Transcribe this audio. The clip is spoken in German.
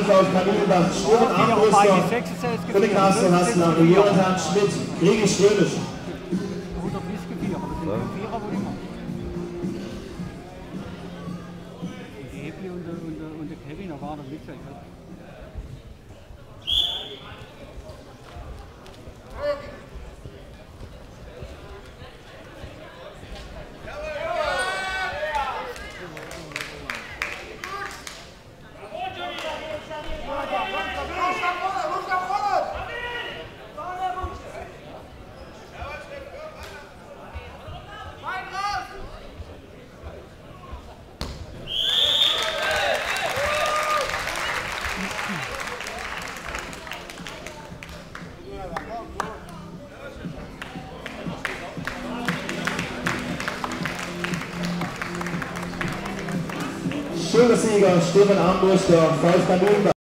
VfK Mühlenbach, Sturm Armbruster, Philipp Carsten Hassler und Jonathan Schmidt, Regi Strömisch. Und der Kevin, da war noch nichts. Schöner Sieger, Stefan Armbruster, VfK Mühlenbach.